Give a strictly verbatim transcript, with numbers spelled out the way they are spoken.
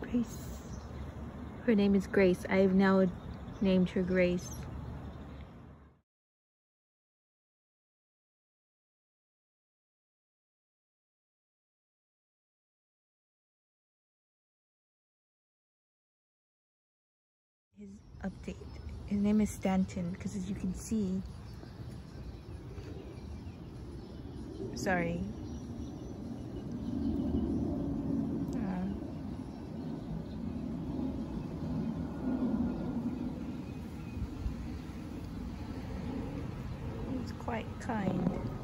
Grace. Her name is Grace. I have now named her Grace. His update. His name is Stanton because, as you can see, sorry. Uh, he's quite kind.